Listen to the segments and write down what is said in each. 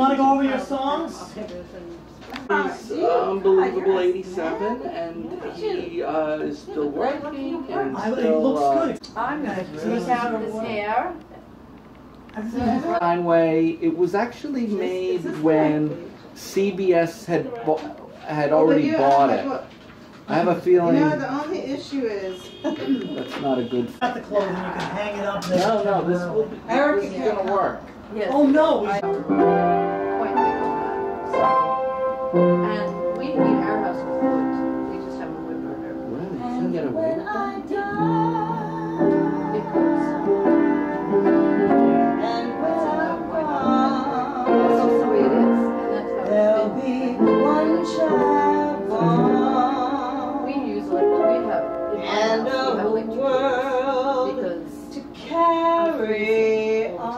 want to go over your songs? He's unbelievable 87, and he is still working, and He still, looks good. I'm going to take out his hair. Steinway. It was actually made when CBS had already bought it. I have a feeling. You know, the only issue is that's not a good. Got the clothing, you can hang it up there. No, this is going to work. Yes. Oh no! Quite and we need our house with wood. We just have a wood burner. Well, you can get away with that. Because that's also the way it is. And that's how it's been. We use we have and a world because to carry on.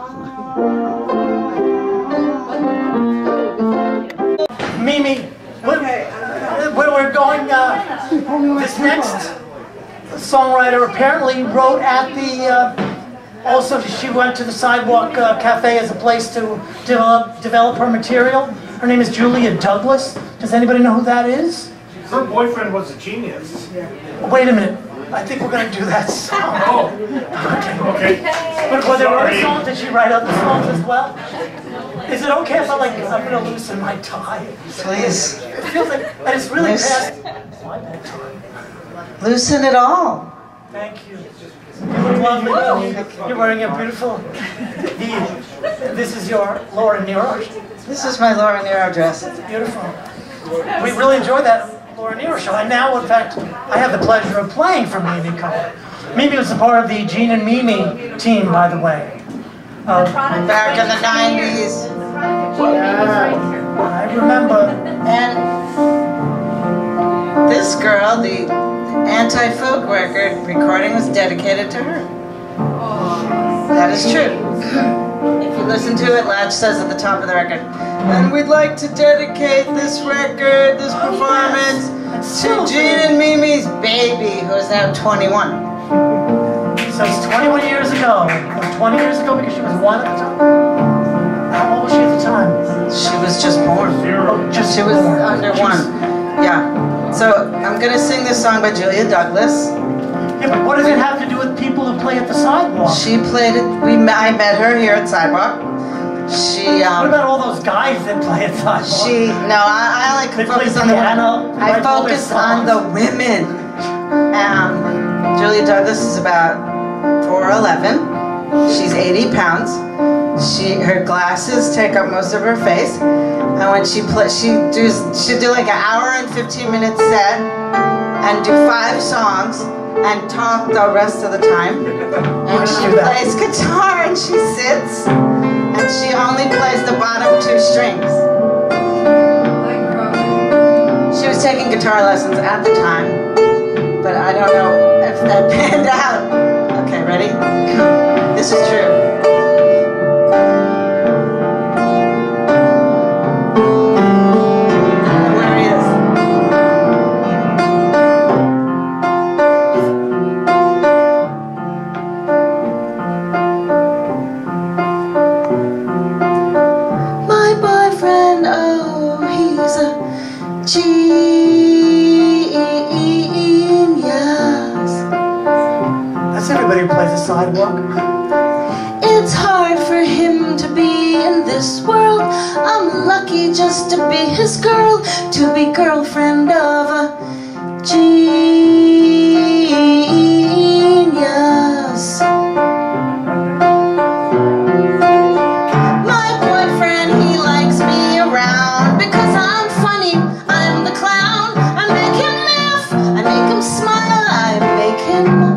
Mimi, we're going, this next songwriter apparently wrote at the, also she went to the SideWalk Cafe as a place to develop her material. Her name is Julia Douglas. Does anybody know who that is? Her boyfriend was a genius. Wait a minute. I think we're going to do that song. Oh. Okay. But were there other songs? Did she write other songs as well? Is it okay if I'm going to loosen my tie? Please. It feels like, and it's really past my bedtime. Loosen it all. Thank you. You look lovely. You're wearing a beautiful This is your Laura Nyro. This is my Laura Nyro dress. It's beautiful. We really enjoyed that Laura Nyro show. And now, in fact, I have the pleasure of playing for Mimi Cohen. Mimi was a part of the Gene and Mimi team, by the way. Back in the 90s. Yeah, I remember. And this girl, the anti-folk record recording was dedicated to her. That is true. If you listen to it, Latch says at the top of the record, and we'd like to dedicate this record, this performance, to Gene and Mimi's baby, who is now 21. So it's 21 years ago. It was 20 years ago because she was 1 at the time. How old was she at the time? She was just born. She was under 1. Yeah. So I'm going to sing this song by Julia Douglas. Yeah, but what does it have to do with people who play at the SideWalk? She played it. I met her here at SideWalk. She. What about all those guys that play at SideWalk? I like to focus on the women. I focus on the women. Julia Douglas is about 4'11". She's 80 pounds. Her glasses take up most of her face, and when she plays, she'd do like an hour and 15-minute set, and do 5 songs, and talk the rest of the time. And she plays guitar, and she sits, and she only plays the bottom 2 strings. She was taking guitar lessons at the time, but I don't know if that panned out. Okay, ready? This is true. SideWalk. It's hard for him to be in this world. I'm lucky just to be his girl, to be girlfriend of a genius. My boyfriend, he likes me around because I'm funny, I'm the clown. I make him laugh, I make him smile, I make him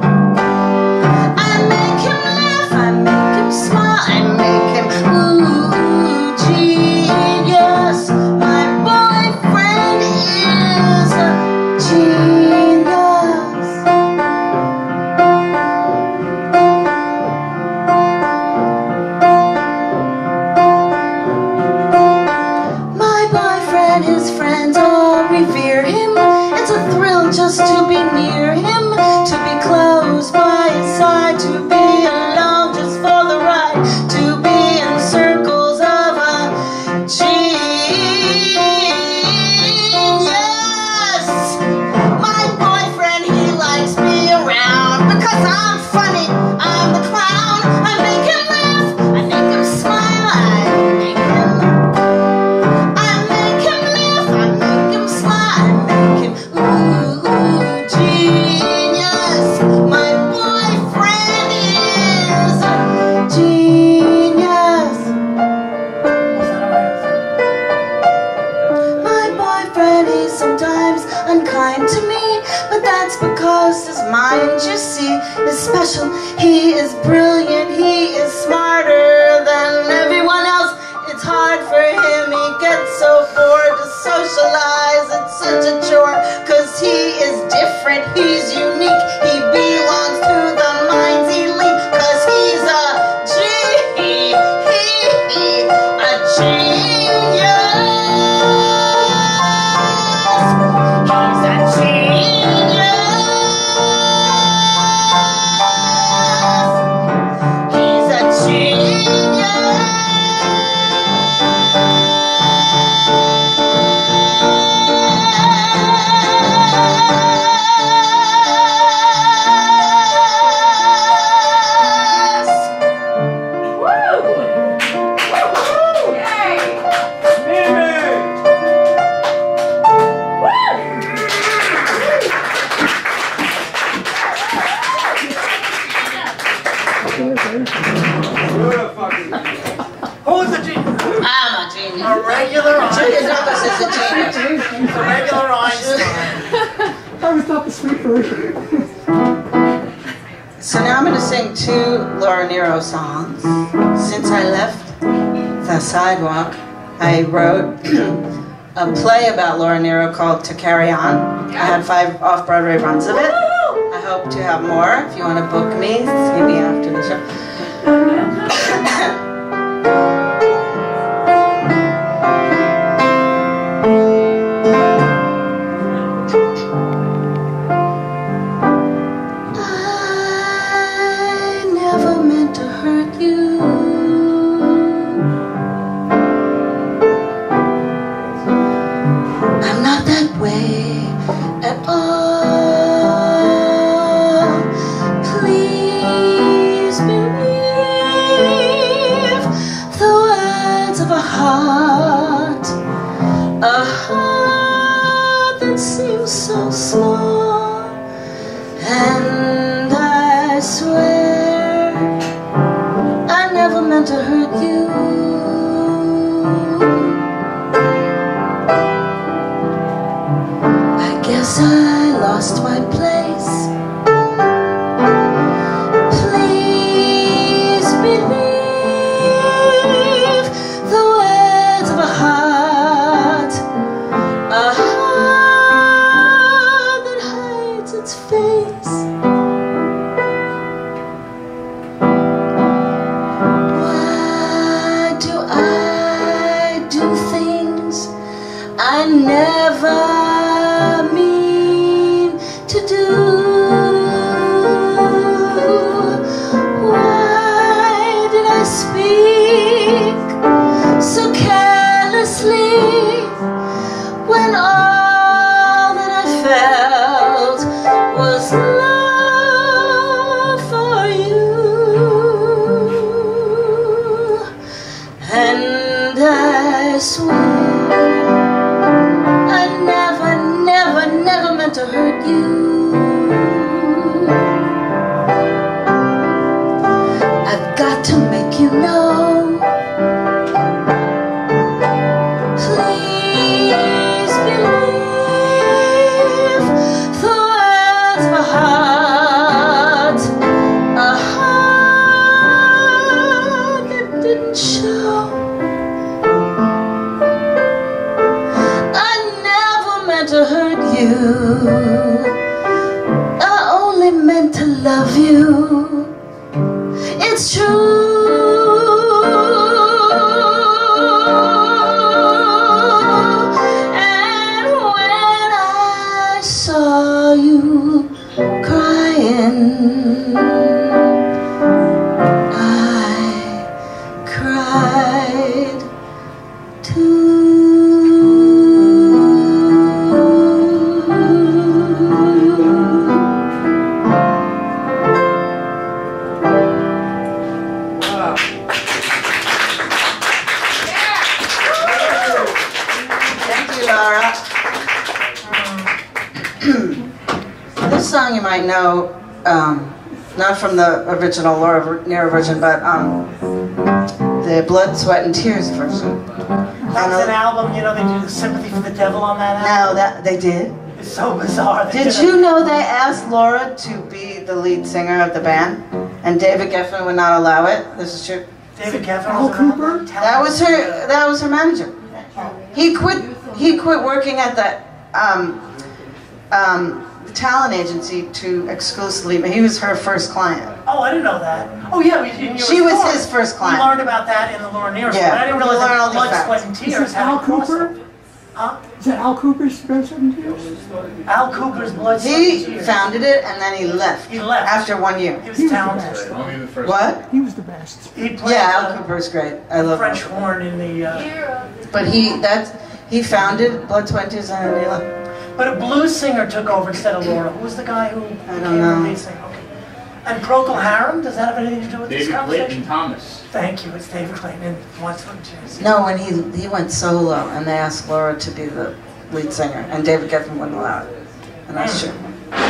just to be near him, to be close by his side, to be along just for the ride, to be in circles of a unkind to me, but that's because his mind, you see, is special. He is brilliant, he is smarter than everyone else. It's hard for him, he gets so bored to socialize, it's such a chore, 'cause he is different, he's unique, he belongs to the mind's elite, 'cause he's a genius. Who's a genius? I'm a genius. A regular Julius Einstein. Douglas is a genius. A regular Einstein. That was not the sweet version. So now I'm going to sing 2 Laura Nyro songs. Since I left the SideWalk, I wrote a play about Laura Nyro called To Carry On. I had 5 off-Broadway runs of it. I hope to have more. If you want to book me, see me after the show. So small, and I swear I never meant to hurt you. I guess I lost my place. Please believe the words of a heart, a heart that hides its face. Why do I do things I never mean to do? Why did I speak so carelessly when all that I felt was love for you? And I swear I never, never, never meant to hurt you. I've got to make you know. Please believe the words of a heart that didn't show. I never meant to hurt you. I only meant to love you. It's true. And when I saw you crying, I cried too. Thank you, Laura. This song you might know, not from the original Laura Nyro version, but the Blood, Sweat, and Tears version. That was an album, you know, they do the Sympathy for the Devil on that album. No, that they did. It's so bizarre. Did you know they asked Laura to be the lead singer of the band, and David Geffen would not allow it? This is true. David Geffen Al Cooper? That was her manager. He quit working at the talent agency to exclusively. He was her first client. Oh, I didn't know that. Oh yeah, she was his first client. We learned about that in the Laura Nyro. Yeah, I didn't realize that Blood, Sweat, and Is Tears it had Al a crossover. Cooper? Huh? Is that Al Cooper's Blood, Sweat, and Tears? Al Cooper's Blood, Sweat, and He Tears. founded it and then he left. He left after 1 year. He was He was the talented. best. What? He was the best. He played Yeah, Al Cooper's great. I love French him. horn in the. But he founded Blood, Sweat, and Tears and then he left. But a blues singer took over instead of Laura. Who was the guy who became know. the lead singer? Okay. And Procol Harum, does that have anything to do with this David conversation? Clayton Thomas. Thank you, it's David Clayton and Blood, Sweat, and Tears. No, when he went solo and they asked Laura to be the lead singer and David Geffen wouldn't allow it. And that's true.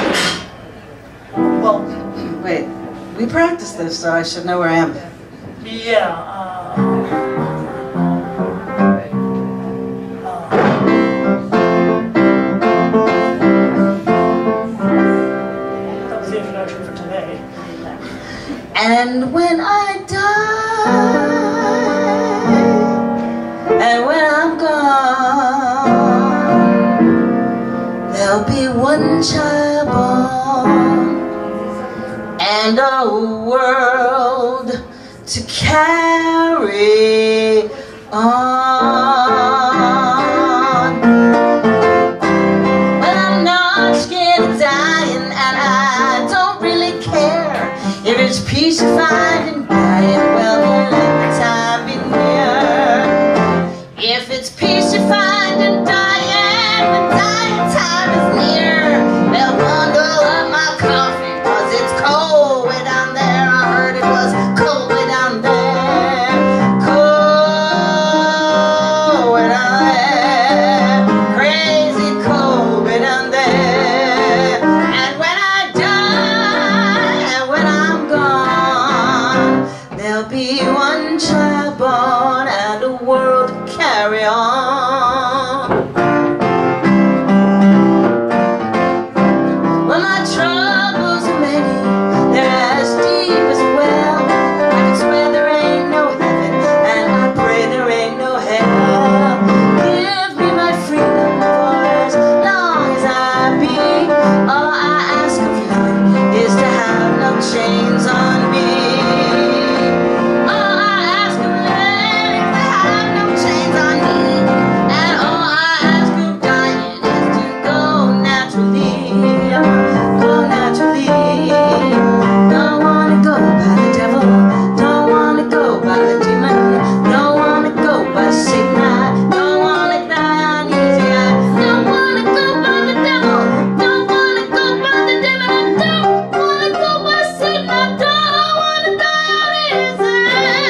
Well, Wait, we practiced this, so I should know where I am. yeah. That was the introduction for today. And when I die, and when I'm gone, there'll be one child born, and a world to carry on. But I'm not scared of dying, and I don't really care if it's peace you find in dying. Well, then let the time be near. If it's peace you find in dying, when dying time is near, they'll bundle up my coffin, 'cause it's cold way down there. I heard it was cold way down there. Cold way down there. Crazy cold way down there. And when I die, and when I'm gone, there'll be one child born and a world to carry on. Well, my troubles are many, they're as deep as a well. I can swear there ain't no heaven, and I pray there ain't no hell. Give me my freedom for as long as I be. All I ask of heaven is to have no chains on me. All I ask of heaven is to have no chains on me. And all I ask of dying is to go naturally. Go naturally. Don't wanna go by the devil. Don't wanna go by the demon. Don't wanna go by Satan. I don't wanna die uneasy. I don't wanna go by the devil. Don't wanna go by the demon. I don't wanna go by Satan. I don't wanna die uneasy.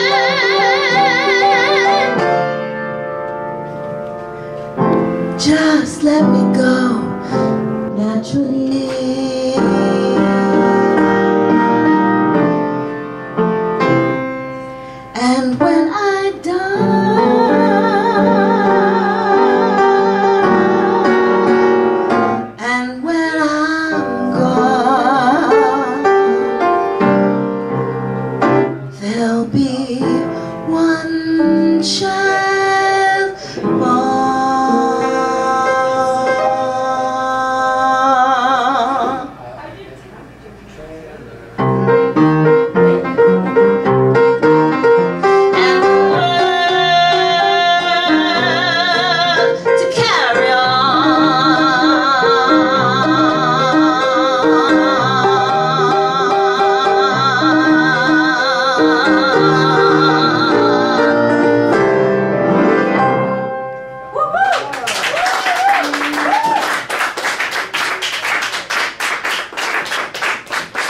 Just let me go naturally. And when I die, and when I'm gone, there'll be one child born. And the world to carry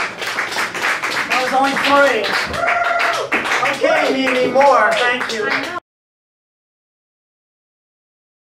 That was only 3. Okay, need more. Thank you.